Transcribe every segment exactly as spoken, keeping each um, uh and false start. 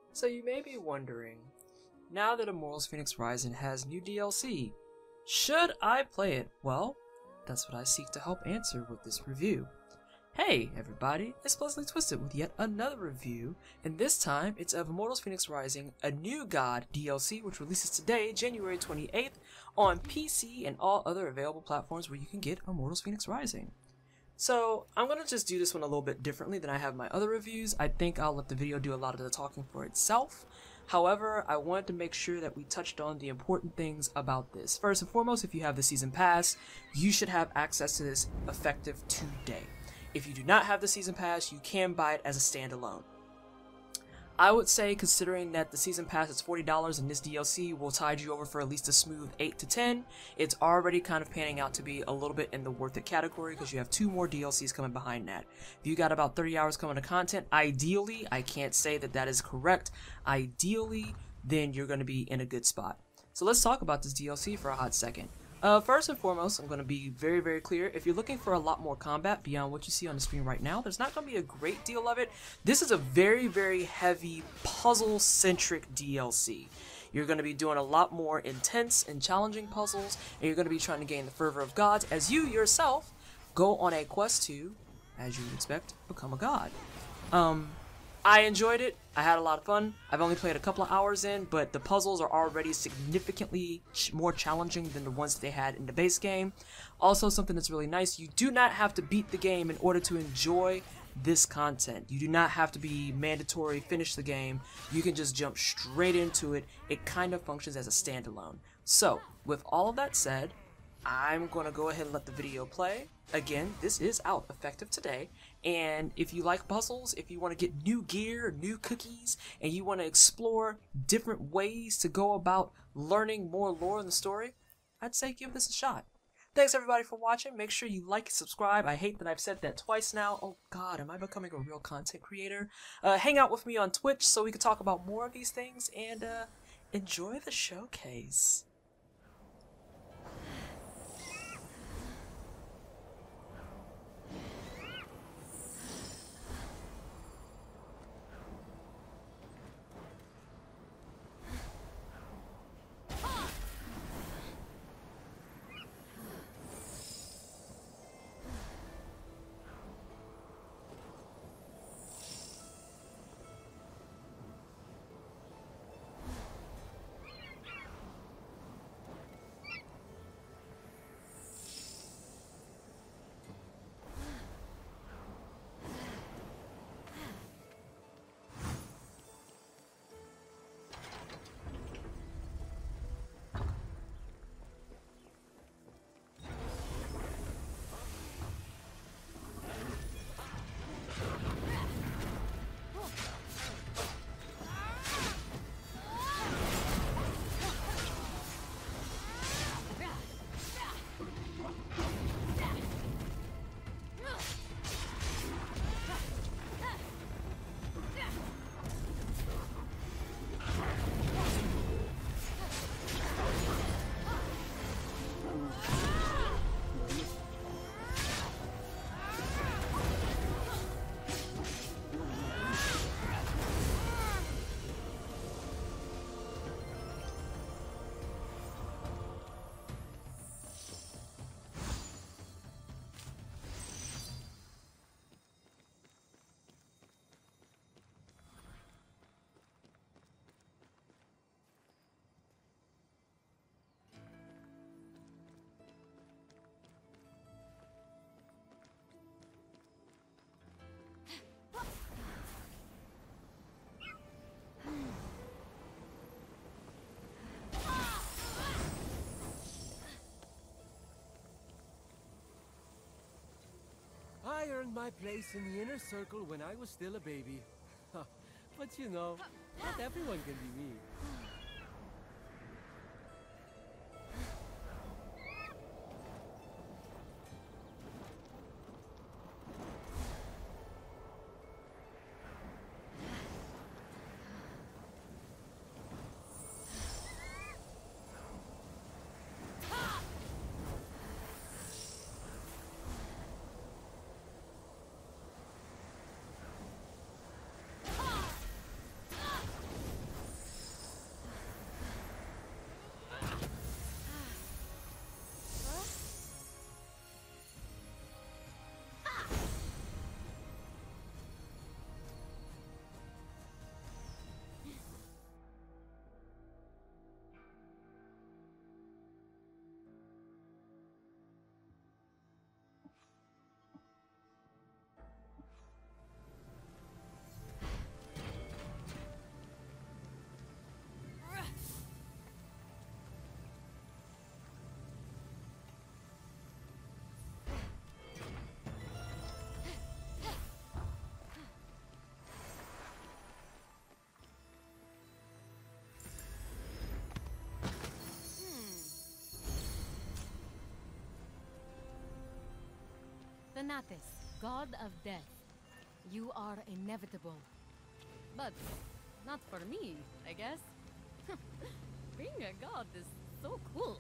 So you may be wondering, now that Immortals Fenyx Rising has new D L C, should I play it? Well, that's what I seek to help answer with this review. Hey everybody, it's Pleasantly Twisted with yet another review, and this time it's of Immortals Fenyx Rising, a New God D L C which releases today, January twenty-eighth, on P C and all other available platforms where you can get Immortals Fenyx Rising. So, I'm going to just do this one a little bit differently than I have my other reviews. I think I'll let the video do a lot of the talking for itself. However, I wanted to make sure that we touched on the important things about this. First and foremost, if you have the Season Pass, you should have access to this effective today. If you do not have the Season Pass, you can buy it as a standalone. I would say, considering that the Season Pass is forty dollars and this D L C will tide you over for at least a smooth eight to ten, it's already kind of panning out to be a little bit in the worth it category because you have two more D L Cs coming behind that. If you got about thirty hours coming to content, ideally, I can't say that that is correct, ideally, then you're going to be in a good spot. So let's talk about this D L C for a hot second. Uh, first and foremost, I'm going to be very, very clear. If you're looking for a lot more combat beyond what you see on the screen right now, there's not going to be a great deal of it. This is a very, very heavy puzzle-centric D L C. You're going to be doing a lot more intense and challenging puzzles, and you're going to be trying to gain the fervor of gods as you yourself go on a quest to, as you would expect, become a god. Um... I enjoyed it. I had a lot of fun. I've only played a couple of hours in, but the puzzles are already significantly ch more challenging than the ones they had in the base game. Also, something that's really nice, you do not have to beat the game in order to enjoy this content. You do not have to be mandatory finish the game. You can just jump straight into it. It kind of functions as a standalone. So, with all of that said, I'm going to go ahead and let the video play. Again, this is out effective today, and if you like puzzles, if you want to get new gear, new cookies, and you want to explore different ways to go about learning more lore in the story, I'd say give this a shot. Thanks everybody for watching. Make sure you like and subscribe. I hate that I've said that twice now. Oh god, am I becoming a real content creator? Uh, hang out with me on Twitch so we can talk about more of these things, and uh, enjoy the showcase. I earned my place in the inner circle when I was still a baby. But you know, not everyone can be me. Thanatos, god of death. You are inevitable. But not for me, I guess. Being a god is so cool.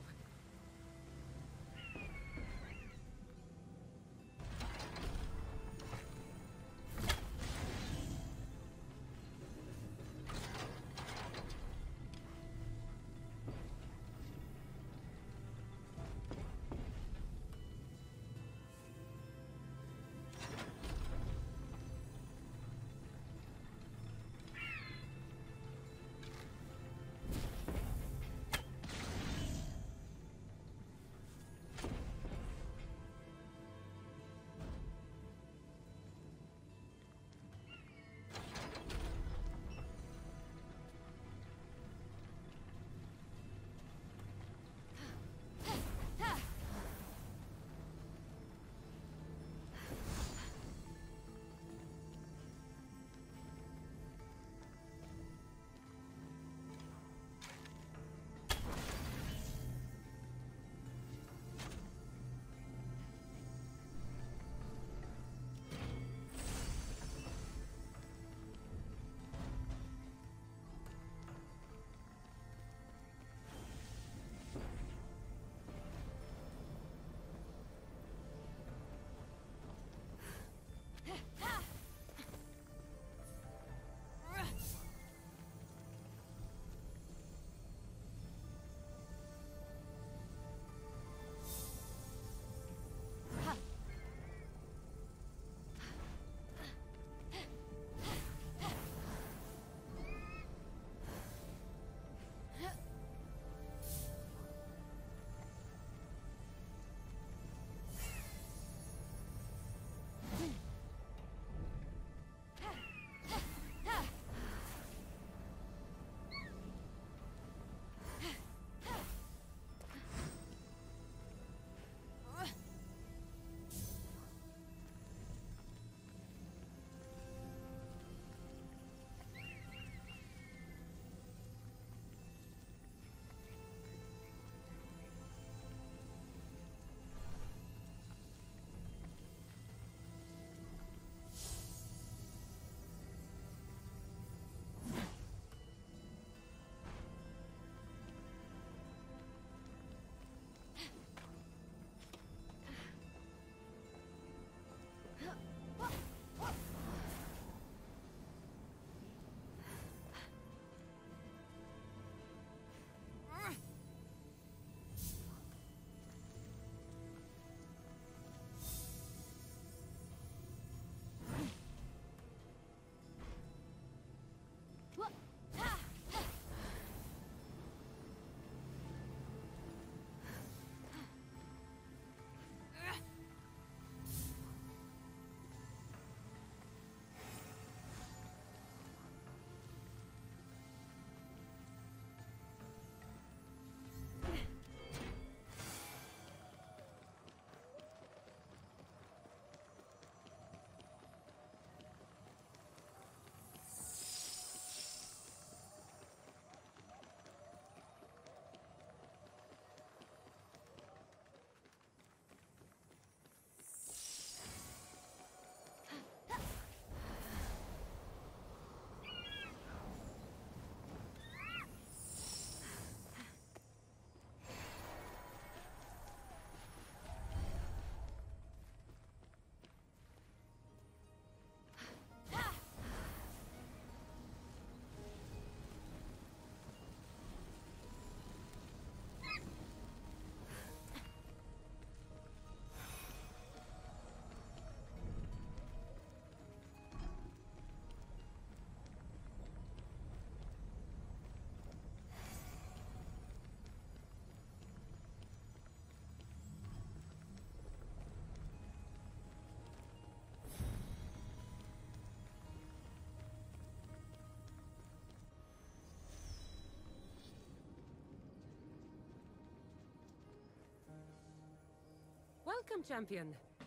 Welcome, champion.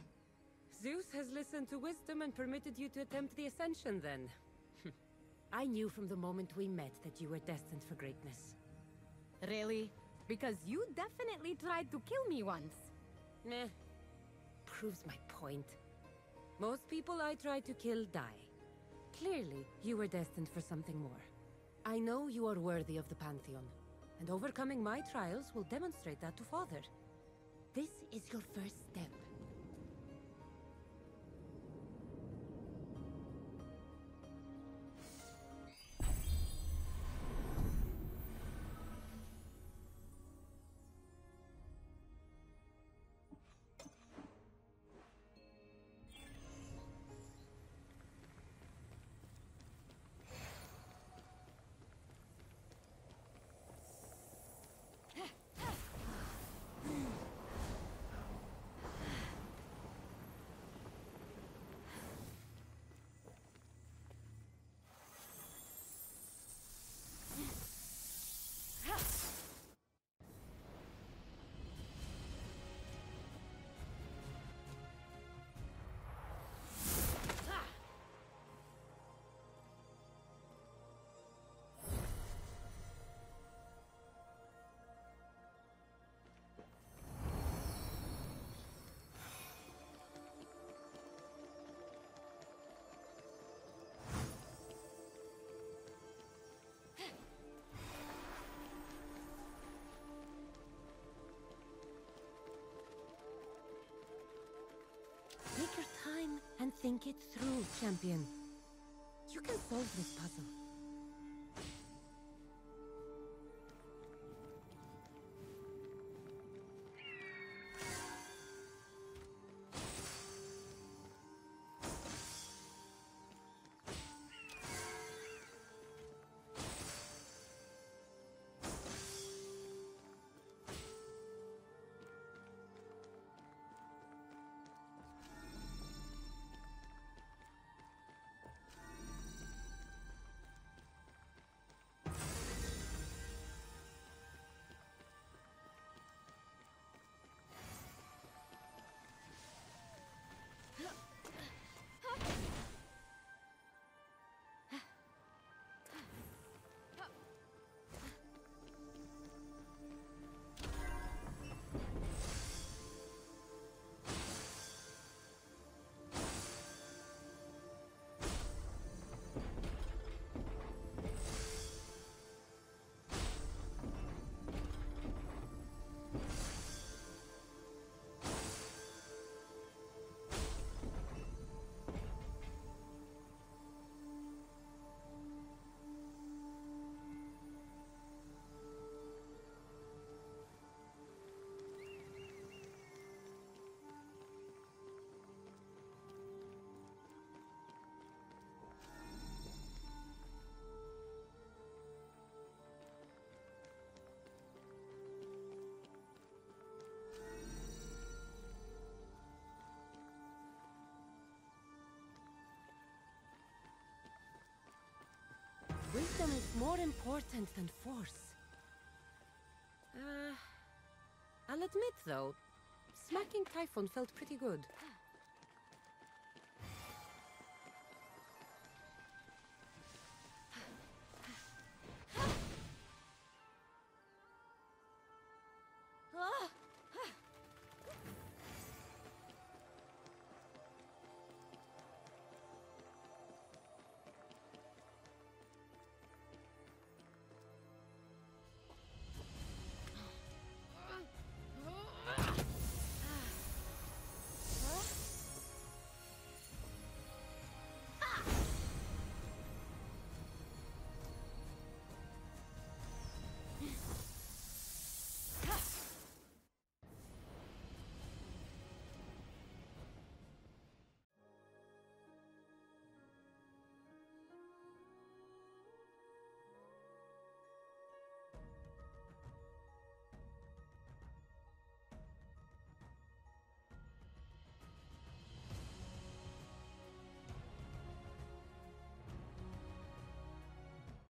Zeus has listened to wisdom and permitted you to attempt the ascension, then. I knew from the moment we met that you were destined for greatness. Really? Because you definitely tried to kill me once. Meh. Proves my point. Most people I try to kill die. Clearly, you were destined for something more. I know you are worthy of the Pantheon, and overcoming my trials will demonstrate that to Father. This is your first step. Take your time and think it through, champion. You can solve this puzzle. Wisdom is more important than force. Uh, I'll admit though, smacking Typhon felt pretty good.